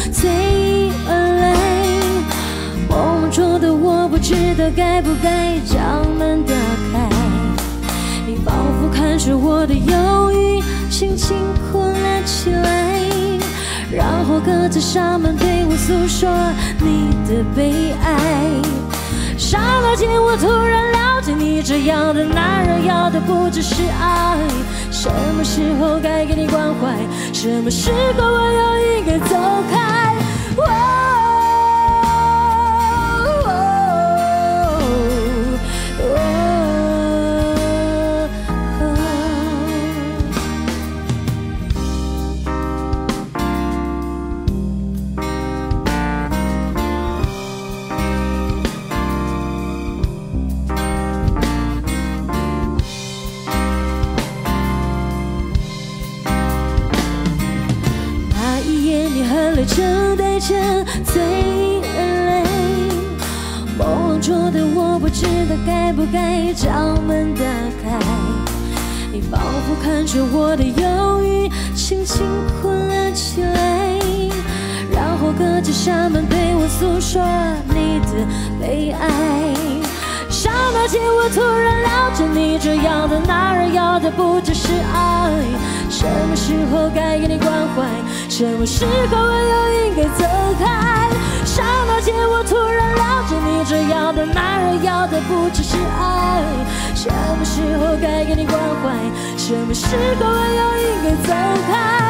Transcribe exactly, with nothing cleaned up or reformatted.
随意而来。梦中的我不知道该不该将门打开，你仿佛看出我的忧郁，轻轻困了起来，然后隔着纱门对我诉说你的悲哀。刹那间我突然了解，你这样的男人要的不只是爱。什么时候该给你关怀，什么时候我又应该走开。正带着醉意而来，梦中的我不知道该不该将门打开，你仿佛看出我的忧郁，轻轻困了起来，然后隔着纱门对我诉说你的悲哀。刹那间我突然了解，你这样的男人要的不只是爱。什么时候该给你关怀，什么时候我又应该走开。刹那间我突然了解，你这样的男人要的不只是爱。什么时候该给你关怀，什么时候我又应该走开。